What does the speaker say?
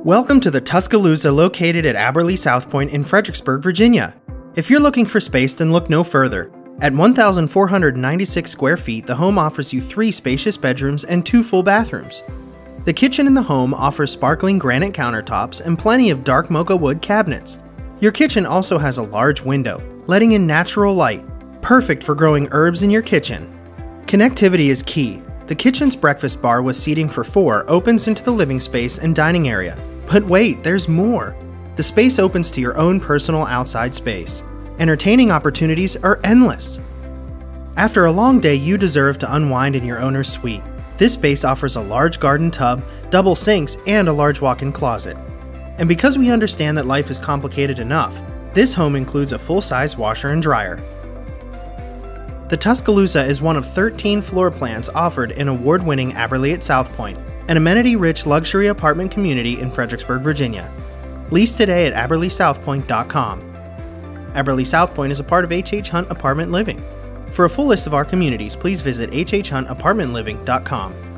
Welcome to the Tuscaloosa located at Abberly, Southpoint in Fredericksburg, Virginia. If you're looking for space, then look no further. At 1,496 square feet, the home offers you 3 spacious bedrooms and 2 full bathrooms. The kitchen in the home offers sparkling granite countertops and plenty of dark mocha wood cabinets. Your kitchen also has a large window, letting in natural light, perfect for growing herbs in your kitchen. Connectivity is key. The kitchen's breakfast bar with seating for 4 opens into the living space and dining area. But wait, there's more! The space opens to your own personal outside space. Entertaining opportunities are endless. After a long day, you deserve to unwind in your owner's suite. This space offers a large garden tub, double sinks, and a large walk-in closet. And because we understand that life is complicated enough, this home includes a full-size washer and dryer. The Tuscaloosa is one of 13 floor plans offered in award-winning Abberly at Southpoint, an amenity-rich luxury apartment community in Fredericksburg, Virginia. Lease today at AbberlySouthpoint.com. Abberly Southpoint is a part of HHHunt Apartment Living. For a full list of our communities, please visit HHHuntApartmentLiving.com.